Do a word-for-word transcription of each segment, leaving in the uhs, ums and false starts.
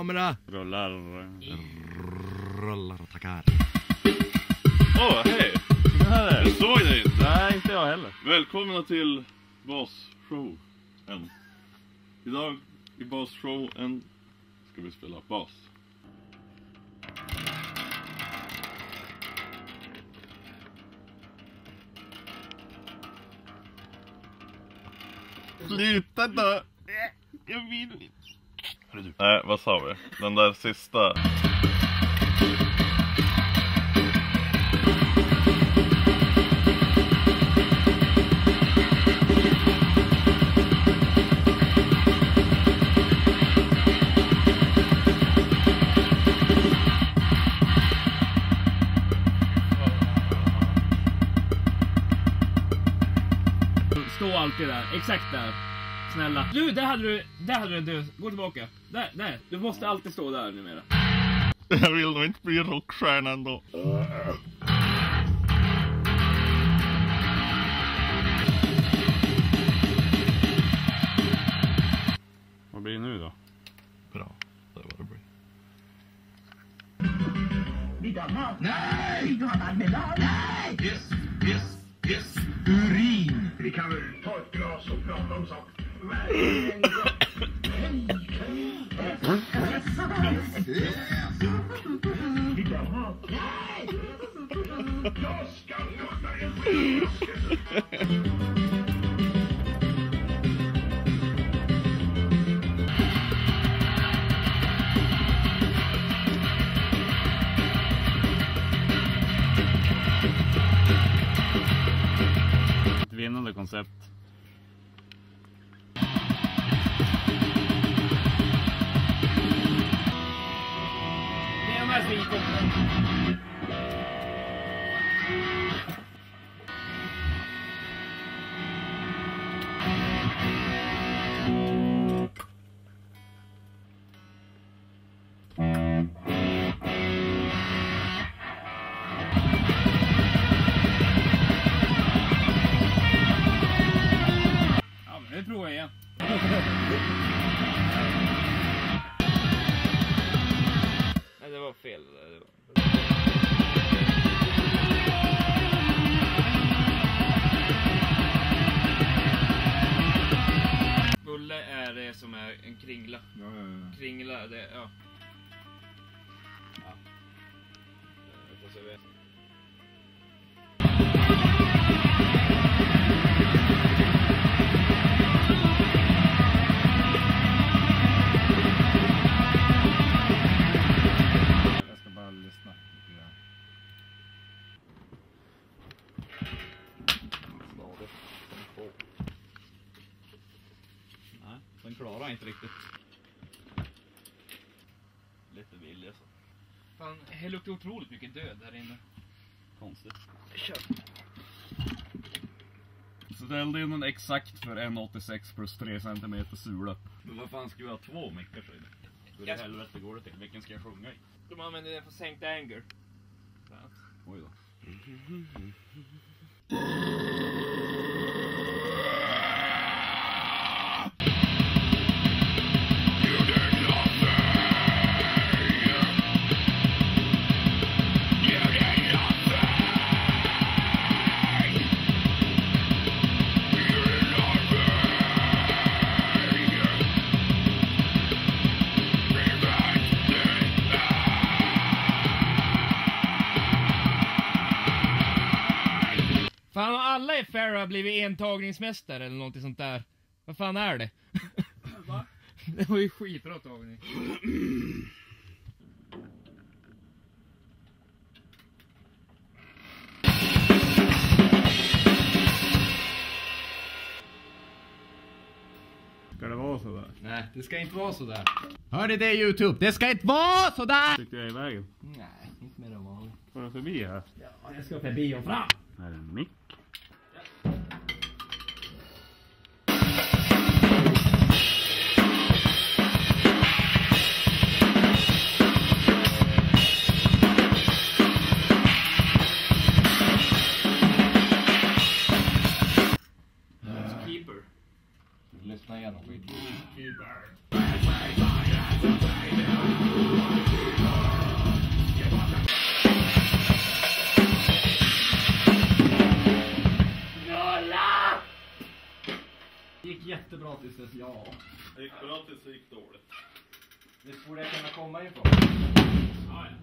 kamera. Rullar. Rullar och tackar. Åh, oh, hej. Jag såg det inte. Nej, inte jag heller. Välkomna till basshowen. Idag i basshowen ska vi spela bass. Sluta då. Jag vill inte. Nej, vad sa vi? Den där sista. Stå alltid där, exakt där. Snälla. Du, där hade du, där hade du, gå tillbaka. Där, där. Du måste alltid stå där numera. Jag vill nog inte bli rockstjärna ändå. Vad blir det nu då? Bra, det var det bra. Nej, du har marmelad. Nej! Piss, piss, piss. Urin. Vi kan väl ta ett glas och prata om saker. Nej, jag ska låta en Ett vinnande koncept. Det är de här svinkoppen. Ja, men nu provar jag igen. Nej, det var fel. Det var... Bulle är det som är en kringla. Ja, ja, ja. Kringla, det, ja. Ja. Jag får se det. Jag ska bara lyssna lite grann. Nej, den klarar inte riktigt. Lite billig alltså. Fan, det luktar otroligt mycket död här inne. Konstigt. Kör. Så ställde in den exakt för en komma åttiosex plus tre centimeter sula. Men vad fan ska vi ha två mickar så i det? Hur i Jag- helvete går det till? Vilken ska jag sjunga i? De använder den för sänkt anger. Oj då. Fan, har alla i Farah blivit entagningsmästare eller någonting sånt där? Vad fan är det? Va? Det var ju skitbra tagning. Ska det vara så där? Nej, det ska inte vara så där. Hör ni det, YouTube? Det ska inte vara så där! Tyckte jag är i vägen. Nej, inte mer än vanligt. Får jag förbi här? Ja, jag ska förbi och fram. Här är en mick. Lyssna igenom skit. Keeper. tills ja. Det gick bra tills det gick dåligt. Det borde jag kunna komma ifrån. Ja, ja.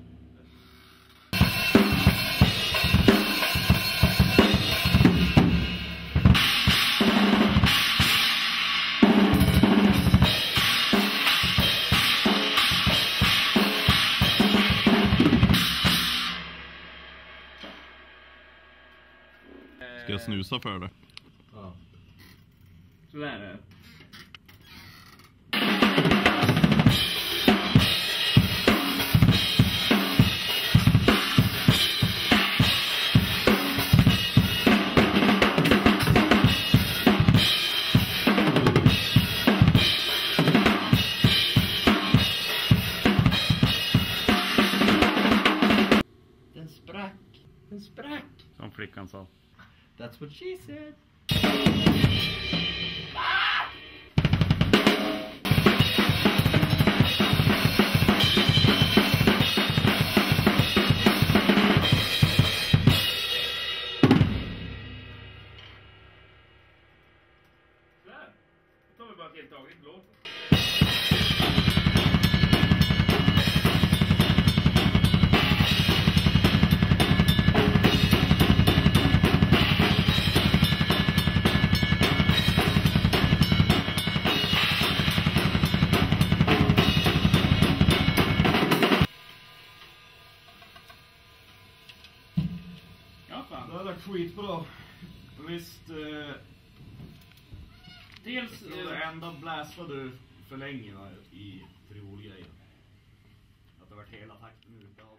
Ska jag snusa för det? Ja. Så där är det. Den sprack. Den sprack. Som flickan sa. That's what she said. Där. Då tar vi bara ett helt tag, inte blås. Det är skitbra. Visst, eh, Dels... det var det enda blästade du för länge va, i triolgrejen. Att det varit hela takten ute.